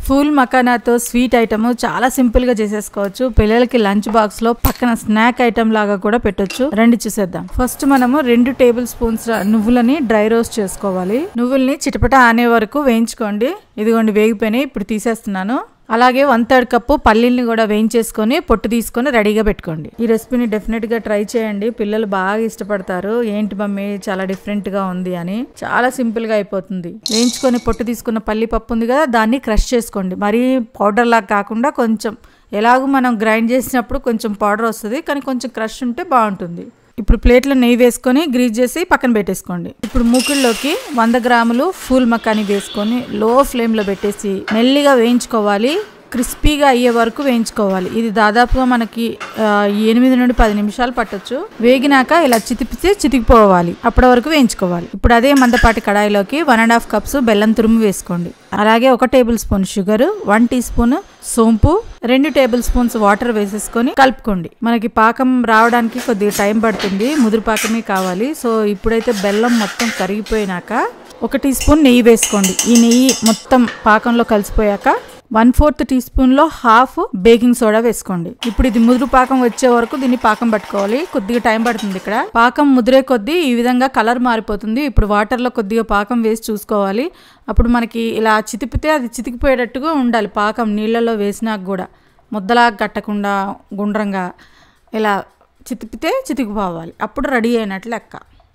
Full మకానాతో sweet item చాలా simple గా చేసేసుకోవచ్చు. పిల్లలకి లంచ్ బాక్స్ లో పక్కన స్నాక్ ఐటమ్ లాగా కూడా పెట్టొచ్చు. రండి చూసేద్దాం. ఫస్ట్ మనము 2 టేబుల్ స్పూన్స్ నువ్వులని డ్రై రోస్ట్ చేసుకోవాలి. నువ్వుల్ని చిటపట ఆనే వరకు వేయించుకోండి. ఇదిగోండి వేగిపోయినాయి. ఇప్పుడు తీసేస్తున్నాను. అలాగే 1/3 కప్పు పల్లీల్ని కూడా వేయించేసుకొని పొట్టు తీసుకొని రెడీగా పెట్టుకోండి. ఈ రెసిపీని డెఫినెట్ గా ట్రై చేయండి. పిల్లలు బాగా ఇష్టపడతారు. ఏంటి మమ్మీ చాలా డిఫరెంట్ గా ఉంది అని. చాలా సింపుల్ గా అయిపోతుంది. వేయించుకొని పొట్టు తీసుకున్న పల్లి పప్పు ఉంది కదా, దాన్ని క్రష్ చేసుకోండి. మరీ పౌడర్ లాగా కాకుండా కొంచెం, ఎలాగో మనం గ్రైండ్ చేసినప్పుడు కొంచెం పౌడర్ వస్తుంది, కానీ కొంచెం క్రష్ ఉంటే బాగుంటుంది. ఇప్పుడు ప్లేట్లో నెయ్యి వేసుకొని గ్రీజ్ చేసి పక్కన పెట్టేసుకోండి. ఇప్పుడు మూకుల్లోకి 100 గ్రాములు ఫుల్ మకాని వేసుకొని లో ఫ్లేమ్లో పెట్టేసి మెల్లిగా వేయించుకోవాలి. క్రిస్పీగా అయ్యే వరకు వేయించుకోవాలి. ఇది దాదాపుగా మనకి 8 నుండి 10 నిమిషాలు పట్టొచ్చు. వేగినాక ఇలా చితికిపోవాలి. అప్పటి వరకు వేయించుకోవాలి. ఇప్పుడు అదే మందపాటి కడాయిలోకి 1.5 కప్స్ బెల్లం తురుము వేసుకోండి. అలాగే 1 table spoon sugar, 1 tea spoon సోంపు, 2 టేబుల్ స్పూన్స్ వాటర్ వేసేసుకొని కలుపుకోండి. మనకి పాకం రావడానికి కొద్దిగా టైం పడుతుంది. ముదురు పాకమే కావాలి. సో ఇప్పుడైతే బెల్లం మొత్తం కరిగిపోయినాక 1 టీ స్పూన్ నెయ్యి వేసుకోండి. ఈ నెయ్యి మొత్తం పాకంలో కలిసిపోయాక 1/4 టీ స్పూన్లో హాఫ్ బేకింగ్ సోడా వేసుకోండి. ఇప్పుడు ఇది ముదురు పాకం వచ్చే వరకు దీన్ని పాకం పట్టుకోవాలి. కొద్దిగా టైం పడుతుంది. ఇక్కడ పాకం ముదిరే కొద్దీ ఈ విధంగా కలర్ మారిపోతుంది. ఇప్పుడు వాటర్లో కొద్దిగా పాకం వేసి చూసుకోవాలి. అప్పుడు మనకి ఇలా చితిపితే అది చితికిపోయేటట్టుగా ఉండాలి. పాకం నీళ్ళలో వేసినాక కూడా ముద్దలా కట్టకుండా గుండ్రంగా ఇలా చితిపితే చితికిపోవాలి. అప్పుడు రెడీ అయినట్లు లెక్క.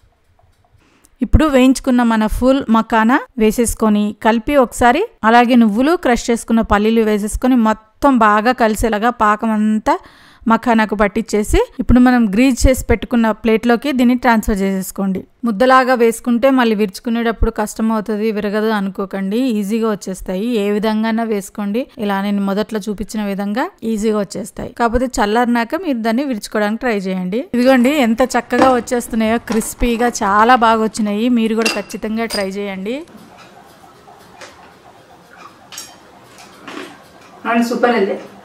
ఇప్పుడు వేయించుకున్న మన ఫుల్ మకానా వేసేసుకొని కలిపి ఒకసారి, అలాగే నువ్వులు క్రష్ చేసుకున్న పల్లీలు వేసేసుకొని మొత్తం బాగా కలిసేలాగా పాకం అంతా మకానాకు పట్టించేసి ఇప్పుడు మనం గ్రీజ్ చేసి పెట్టుకున్న ప్లేట్లోకి దీన్ని ట్రాన్స్ఫర్ చేసేసుకోండి. ముద్దలాగా వేసుకుంటే మళ్ళీ విరుచుకునేటప్పుడు కష్టం అవుతుంది, విరగదు అనుకోకండి. ఈజీగా వచ్చేస్తాయి. ఏ విధంగా వేసుకోండి. ఇలా నేను మొదట్లో చూపించిన విధంగా ఈజీగా వచ్చేస్తాయి. కాకపోతే చల్లారినాక మీరు దాన్ని విరుచుకోవడానికి ట్రై చేయండి. ఇదిగోండి ఎంత చక్కగా వచ్చేస్తున్నాయో, క్రిస్పీగా చాలా బాగా వచ్చినాయి. మీరు కూడా ఖచ్చితంగా ట్రై చేయండి. సూపర్.